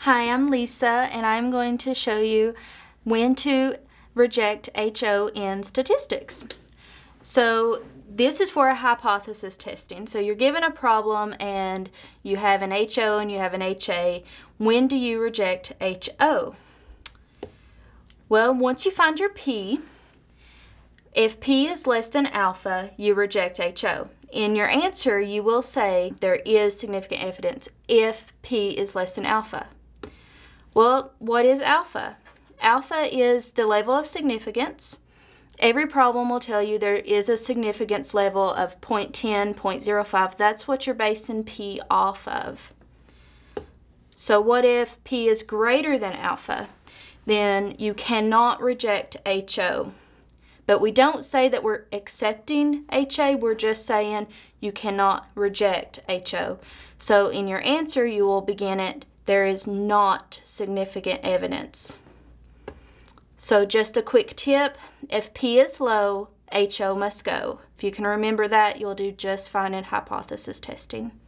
Hi, I'm Lisa, and I'm going to show you when to reject HO in statistics. So this is for a hypothesis testing. So you're given a problem and you have an HO and you have an HA. When do you reject HO? Well, once you find your P, if P is less than alpha, you reject HO. In your answer, you will say there is significant evidence if P is less than alpha. Well, what is alpha? Alpha is the level of significance. Every problem will tell you there is a significance level of 0.10, 0.05. That's what you're basing P off of. So what if P is greater than alpha? Then you cannot reject HO. But we don't say that we're accepting HA, we're just saying you cannot reject HO. So in your answer, you will begin it, there is not significant evidence. So just a quick tip, if P is low, HO must go. If you can remember that, you'll do just fine in hypothesis testing.